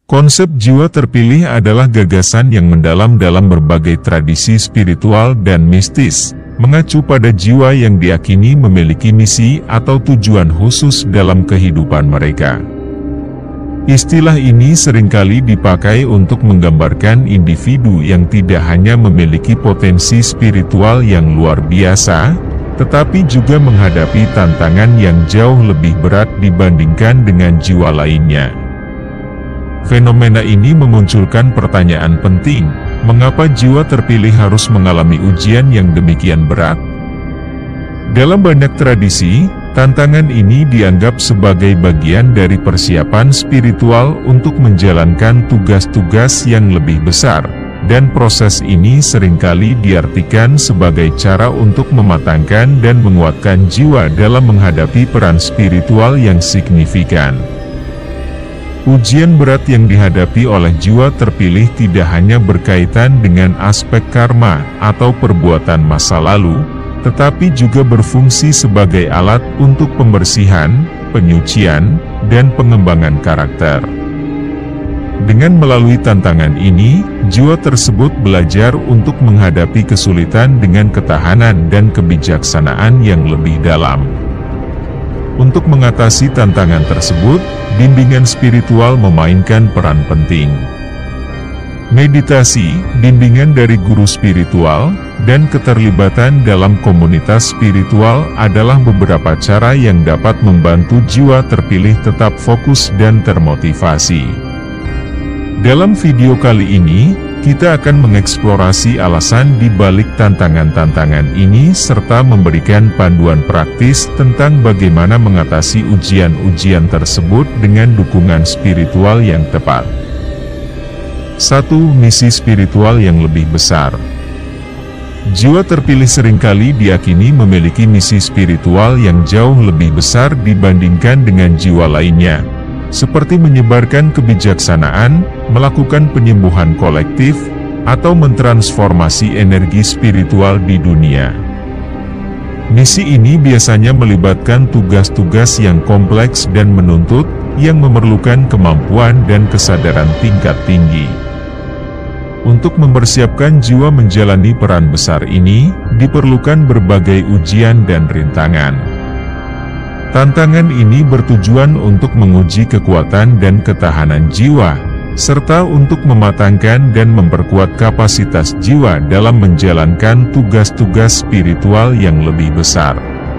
Konsep jiwa terpilih adalah gagasan yang mendalam dalam berbagai tradisi spiritual dan mistis, mengacu pada jiwa yang diyakini memiliki misi atau tujuan khusus dalam kehidupan mereka. Istilah ini seringkali dipakai untuk menggambarkan individu yang tidak hanya memiliki potensi spiritual yang luar biasa, tetapi juga menghadapi tantangan yang jauh lebih berat dibandingkan dengan jiwa lainnya. Fenomena ini memunculkan pertanyaan penting, mengapa jiwa terpilih harus mengalami ujian yang demikian berat? Dalam banyak tradisi, tantangan ini dianggap sebagai bagian dari persiapan spiritual untuk menjalankan tugas-tugas yang lebih besar, dan proses ini seringkali diartikan sebagai cara untuk mematangkan dan menguatkan jiwa dalam menghadapi peran spiritual yang signifikan. Ujian berat yang dihadapi oleh jiwa terpilih tidak hanya berkaitan dengan aspek karma atau perbuatan masa lalu, tetapi juga berfungsi sebagai alat untuk pembersihan, penyucian, dan pengembangan karakter. Dengan melalui tantangan ini, jiwa tersebut belajar untuk menghadapi kesulitan dengan ketahanan dan kebijaksanaan yang lebih dalam. Untuk mengatasi tantangan tersebut, bimbingan spiritual memainkan peran penting. Meditasi, bimbingan dari guru spiritual, dan keterlibatan dalam komunitas spiritual adalah beberapa cara yang dapat membantu jiwa terpilih tetap fokus dan termotivasi. Dalam video kali ini, kita akan mengeksplorasi alasan di balik tantangan-tantangan ini serta memberikan panduan praktis tentang bagaimana mengatasi ujian-ujian tersebut dengan dukungan spiritual yang tepat. 1. Misi spiritual yang lebih besar. Jiwa terpilih seringkali diyakini memiliki misi spiritual yang jauh lebih besar dibandingkan dengan jiwa lainnya, seperti menyebarkan kebijaksanaan, melakukan penyembuhan kolektif, atau mentransformasi energi spiritual di dunia. Misi ini biasanya melibatkan tugas-tugas yang kompleks dan menuntut, yang memerlukan kemampuan dan kesadaran tingkat tinggi. Untuk mempersiapkan jiwa menjalani peran besar ini, diperlukan berbagai ujian dan rintangan. Tantangan ini bertujuan untuk menguji kekuatan dan ketahanan jiwa, serta untuk mematangkan dan memperkuat kapasitas jiwa dalam menjalankan tugas-tugas spiritual yang lebih besar.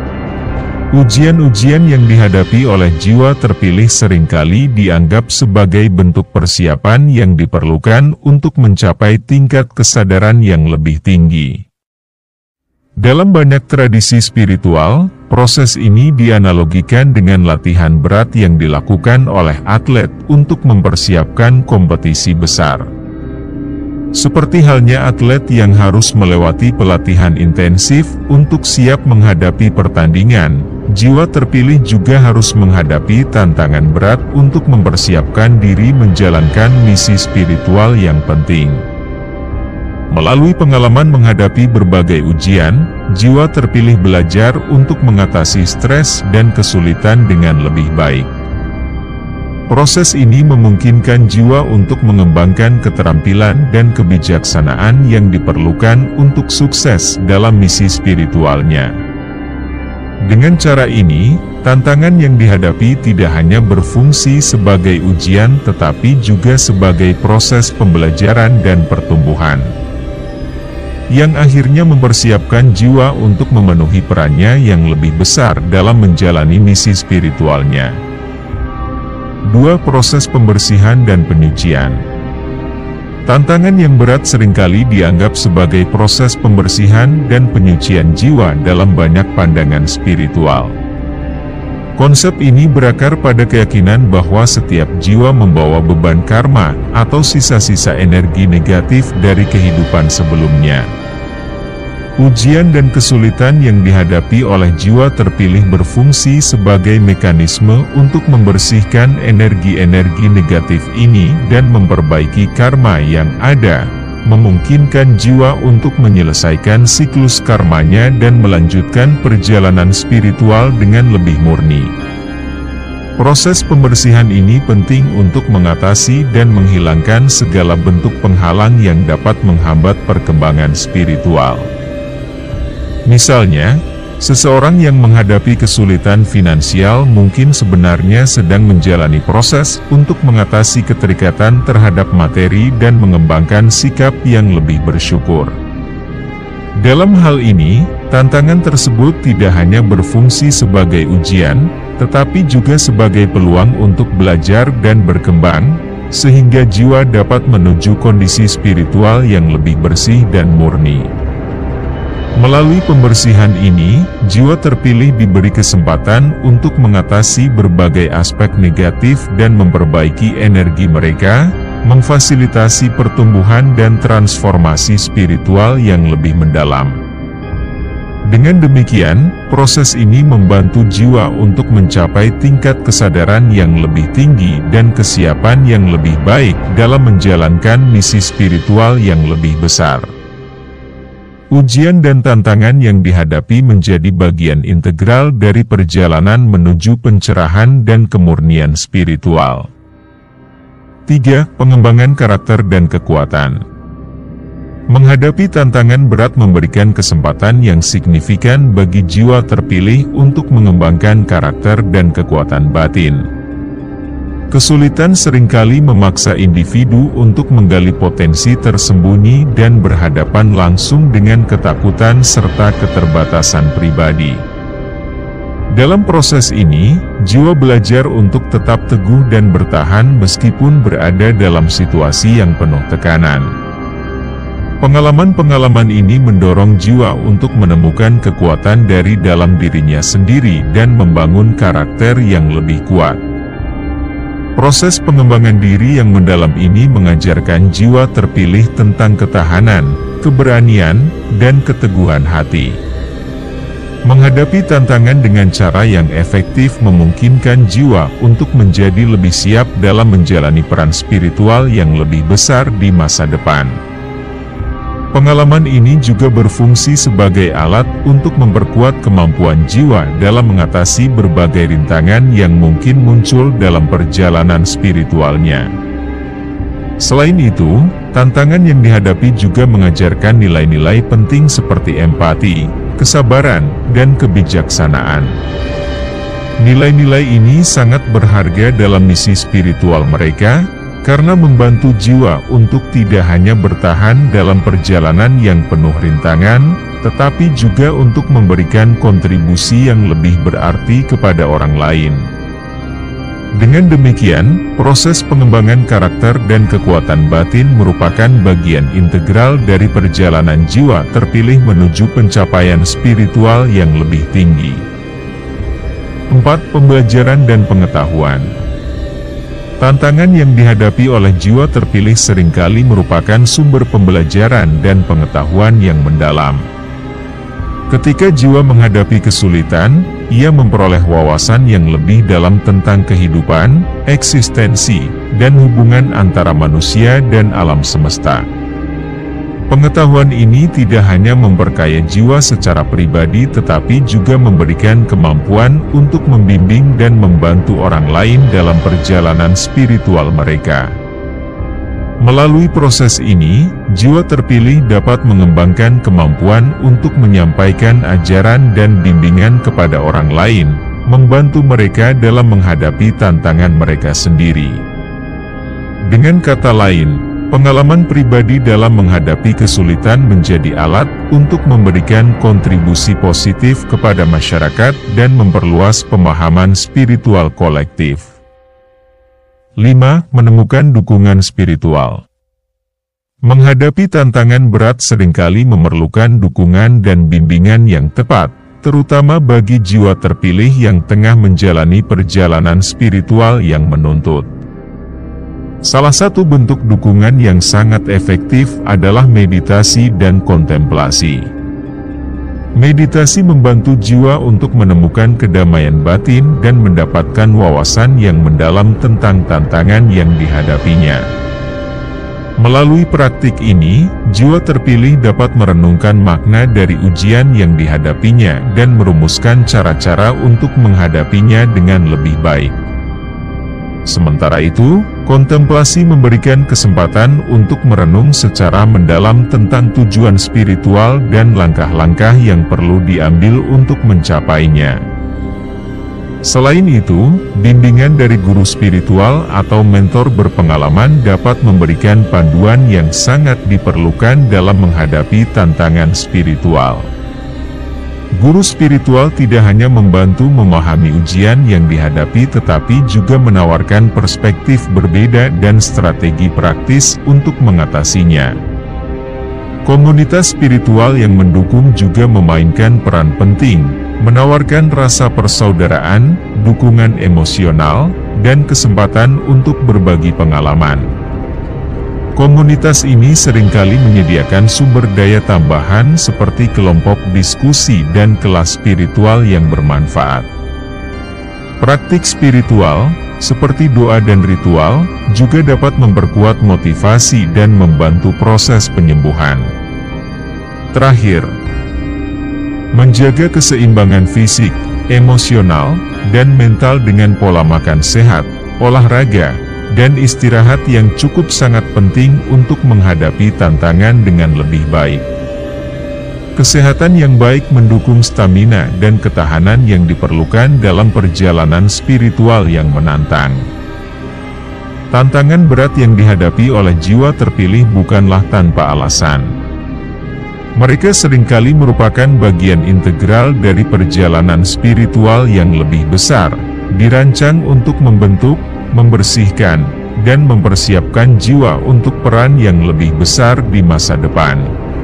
Ujian-ujian yang dihadapi oleh jiwa terpilih seringkali dianggap sebagai bentuk persiapan yang diperlukan untuk mencapai tingkat kesadaran yang lebih tinggi. Dalam banyak tradisi spiritual, proses ini dianalogikan dengan latihan berat yang dilakukan oleh atlet untuk mempersiapkan kompetisi besar. Seperti halnya atlet yang harus melewati pelatihan intensif untuk siap menghadapi pertandingan, jiwa terpilih juga harus menghadapi tantangan berat untuk mempersiapkan diri menjalankan misi spiritual yang penting. Melalui pengalaman menghadapi berbagai ujian, jiwa terpilih belajar untuk mengatasi stres dan kesulitan dengan lebih baik. Proses ini memungkinkan jiwa untuk mengembangkan keterampilan dan kebijaksanaan yang diperlukan untuk sukses dalam misi spiritualnya. Dengan cara ini, tantangan yang dihadapi tidak hanya berfungsi sebagai ujian tetapi juga sebagai proses pembelajaran dan pertumbuhan, yang akhirnya mempersiapkan jiwa untuk memenuhi perannya yang lebih besar dalam menjalani misi spiritualnya. 2. Proses pembersihan dan penyucian. Tantangan yang berat seringkali dianggap sebagai proses pembersihan dan penyucian jiwa dalam banyak pandangan spiritual. Konsep ini berakar pada keyakinan bahwa setiap jiwa membawa beban karma atau sisa-sisa energi negatif dari kehidupan sebelumnya. Ujian dan kesulitan yang dihadapi oleh jiwa terpilih berfungsi sebagai mekanisme untuk membersihkan energi-energi negatif ini dan memperbaiki karma yang ada, memungkinkan jiwa untuk menyelesaikan siklus karmanya dan melanjutkan perjalanan spiritual dengan lebih murni. Proses pembersihan ini penting untuk mengatasi dan menghilangkan segala bentuk penghalang yang dapat menghambat perkembangan spiritual. Misalnya, seseorang yang menghadapi kesulitan finansial mungkin sebenarnya sedang menjalani proses untuk mengatasi keterikatan terhadap materi dan mengembangkan sikap yang lebih bersyukur. Dalam hal ini, tantangan tersebut tidak hanya berfungsi sebagai ujian, tetapi juga sebagai peluang untuk belajar dan berkembang, sehingga jiwa dapat menuju kondisi spiritual yang lebih bersih dan murni. Melalui pembersihan ini, jiwa terpilih diberi kesempatan untuk mengatasi berbagai aspek negatif dan memperbaiki energi mereka, memfasilitasi pertumbuhan dan transformasi spiritual yang lebih mendalam. Dengan demikian, proses ini membantu jiwa untuk mencapai tingkat kesadaran yang lebih tinggi dan kesiapan yang lebih baik dalam menjalankan misi spiritual yang lebih besar. Ujian dan tantangan yang dihadapi menjadi bagian integral dari perjalanan menuju pencerahan dan kemurnian spiritual. 3. Pengembangan karakter dan kekuatan. Menghadapi tantangan berat memberikan kesempatan yang signifikan bagi jiwa terpilih untuk mengembangkan karakter dan kekuatan batin. Kesulitan seringkali memaksa individu untuk menggali potensi tersembunyi dan berhadapan langsung dengan ketakutan serta keterbatasan pribadi. Dalam proses ini, jiwa belajar untuk tetap teguh dan bertahan meskipun berada dalam situasi yang penuh tekanan. Pengalaman-pengalaman ini mendorong jiwa untuk menemukan kekuatan dari dalam dirinya sendiri dan membangun karakter yang lebih kuat. Proses pengembangan diri yang mendalam ini mengajarkan jiwa terpilih tentang ketahanan, keberanian, dan keteguhan hati. Menghadapi tantangan dengan cara yang efektif memungkinkan jiwa untuk menjadi lebih siap dalam menjalani peran spiritual yang lebih besar di masa depan. Pengalaman ini juga berfungsi sebagai alat untuk memperkuat kemampuan jiwa dalam mengatasi berbagai rintangan yang mungkin muncul dalam perjalanan spiritualnya. Selain itu, tantangan yang dihadapi juga mengajarkan nilai-nilai penting seperti empati, kesabaran, dan kebijaksanaan. Nilai-nilai ini sangat berharga dalam misi spiritual mereka, karena membantu jiwa untuk tidak hanya bertahan dalam perjalanan yang penuh rintangan, tetapi juga untuk memberikan kontribusi yang lebih berarti kepada orang lain. Dengan demikian, proses pengembangan karakter dan kekuatan batin merupakan bagian integral dari perjalanan jiwa terpilih menuju pencapaian spiritual yang lebih tinggi. 4. Pembelajaran dan pengetahuan. Tantangan yang dihadapi oleh jiwa terpilih seringkali merupakan sumber pembelajaran dan pengetahuan yang mendalam. Ketika jiwa menghadapi kesulitan, ia memperoleh wawasan yang lebih dalam tentang kehidupan, eksistensi, dan hubungan antara manusia dan alam semesta. Pengetahuan ini tidak hanya memperkaya jiwa secara pribadi tetapi juga memberikan kemampuan untuk membimbing dan membantu orang lain dalam perjalanan spiritual mereka. Melalui proses ini, jiwa terpilih dapat mengembangkan kemampuan untuk menyampaikan ajaran dan bimbingan kepada orang lain, membantu mereka dalam menghadapi tantangan mereka sendiri. Dengan kata lain, pengalaman pribadi dalam menghadapi kesulitan menjadi alat untuk memberikan kontribusi positif kepada masyarakat dan memperluas pemahaman spiritual kolektif. 5. Menemukan dukungan spiritual. Menghadapi tantangan berat seringkali memerlukan dukungan dan bimbingan yang tepat, terutama bagi jiwa terpilih yang tengah menjalani perjalanan spiritual yang menuntut. Salah satu bentuk dukungan yang sangat efektif adalah meditasi dan kontemplasi. Meditasi membantu jiwa untuk menemukan kedamaian batin dan mendapatkan wawasan yang mendalam tentang tantangan yang dihadapinya. Melalui praktik ini, jiwa terpilih dapat merenungkan makna dari ujian yang dihadapinya dan merumuskan cara-cara untuk menghadapinya dengan lebih baik. Sementara itu, kontemplasi memberikan kesempatan untuk merenung secara mendalam tentang tujuan spiritual dan langkah-langkah yang perlu diambil untuk mencapainya. Selain itu, bimbingan dari guru spiritual atau mentor berpengalaman dapat memberikan panduan yang sangat diperlukan dalam menghadapi tantangan spiritual. Guru spiritual tidak hanya membantu memahami ujian yang dihadapi tetapi juga menawarkan perspektif berbeda dan strategi praktis untuk mengatasinya. Komunitas spiritual yang mendukung juga memainkan peran penting, menawarkan rasa persaudaraan, dukungan emosional, dan kesempatan untuk berbagi pengalaman. Komunitas ini seringkali menyediakan sumber daya tambahan seperti kelompok diskusi dan kelas spiritual yang bermanfaat. Praktik spiritual, seperti doa dan ritual, juga dapat memperkuat motivasi dan membantu proses penyembuhan. Terakhir, menjaga keseimbangan fisik, emosional, dan mental dengan pola makan sehat, olahraga, dan istirahat yang cukup sangat penting untuk menghadapi tantangan dengan lebih baik. Kesehatan yang baik mendukung stamina dan ketahanan yang diperlukan dalam perjalanan spiritual yang menantang. Tantangan berat yang dihadapi oleh jiwa terpilih bukanlah tanpa alasan. Mereka seringkali merupakan bagian integral dari perjalanan spiritual yang lebih besar, dirancang untuk membentuk, membersihkan, dan mempersiapkan jiwa untuk peran yang lebih besar di masa depan.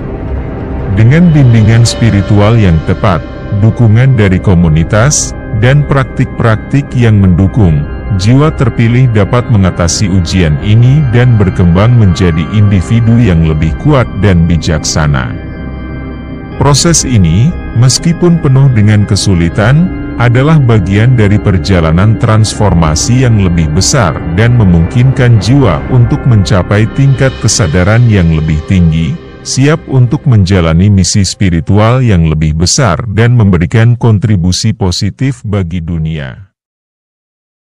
Dengan bimbingan spiritual yang tepat, dukungan dari komunitas, dan praktik-praktik yang mendukung, jiwa terpilih dapat mengatasi ujian ini dan berkembang menjadi individu yang lebih kuat dan bijaksana. Proses ini, meskipun penuh dengan kesulitan, adalah bagian dari perjalanan transformasi yang lebih besar dan memungkinkan jiwa untuk mencapai tingkat kesadaran yang lebih tinggi, siap untuk menjalani misi spiritual yang lebih besar dan memberikan kontribusi positif bagi dunia.